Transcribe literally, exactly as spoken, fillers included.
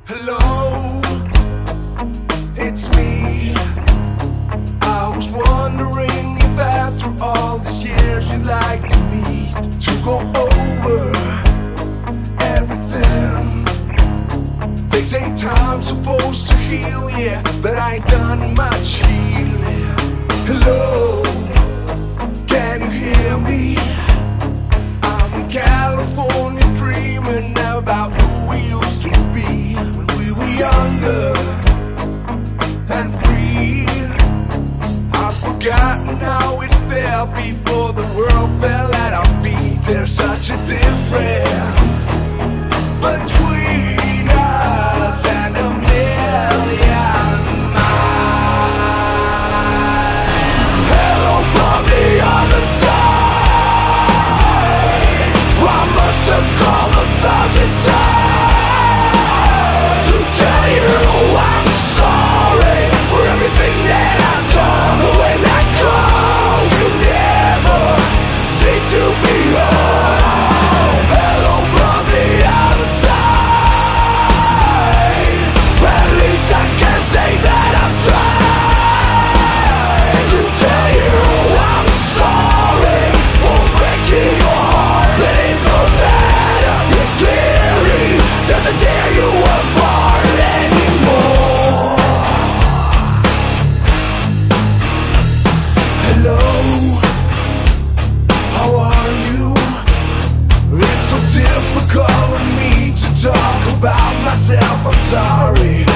Hello, it's me. I was wondering if after all these years you'd like to meet to go over everything. They say time's supposed to heal, yeah, but I ain't done much healing. Hello, can you hear me? I'm in California dreaming about who we used to be when we were younger and free. I've forgotten how it felt before the world fell at our feet. There's such a difference between us and a million miles. Hello from the other side. I must have called a thousand times to tell you I'm sorry for everything that I've done. But when I call, you never seem to be home. Hello from the other side. At least I can say that I've tried to tell you I'm sorry for breaking your heart. Letting go matter, it clearly doesn't tear you apart anymore. Hello, how are you? It's so difficult for me to talk about myself, I'm sorry.